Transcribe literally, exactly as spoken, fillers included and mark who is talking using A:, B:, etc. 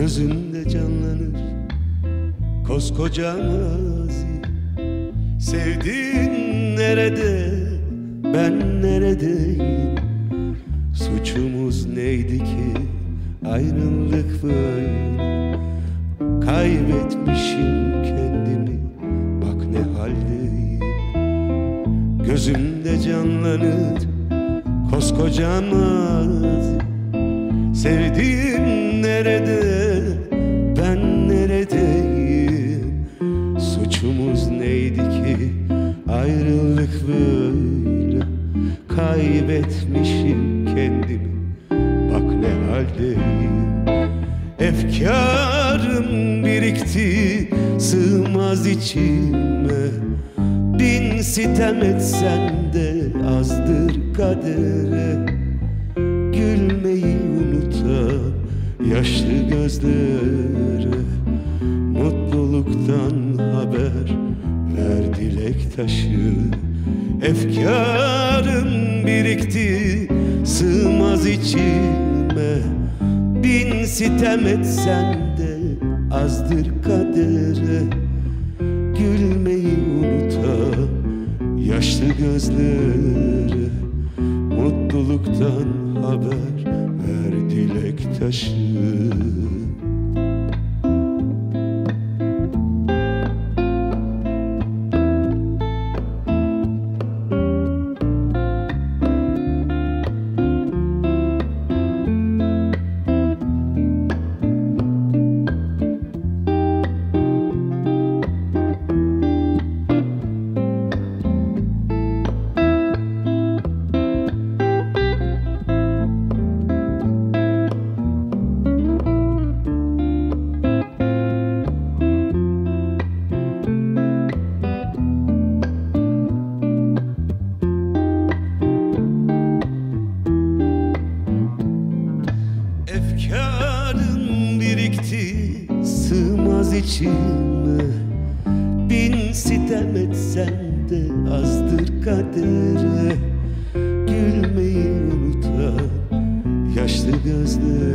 A: Gözünde canlanır koskoca mazi. Sevdiğin nerede, ben neredeyim? Suçumuz neydi ki ayrılık böyle? Kaybetmişim kendimi, bak ne haldeyim. Gözümde canlanır koskoca mazi. Sevdiğim nerede, ben neredeyim? Suçumuz neydi ki ayrılık böyle? Kaybetmişim kendimi, bak ne haldeyim. Efkarım birikti, sığmaz içime. Bin sitem etsen de azdır kadere. Gülmeyi unutan yaşlı gözlere mutluluktan haber ver dilek taşı. Efkarım birikti, sığmaz içime. Bin sitem etsen de azdır kadere. Gülmeyi unutan yaşlı gözlere mutluluktan haber ver dilek taşı. Efkarım birikti, sığmaz içime. Bin sitem etsen de azdır kadere. Gülmeyi unutan yaşlı gözler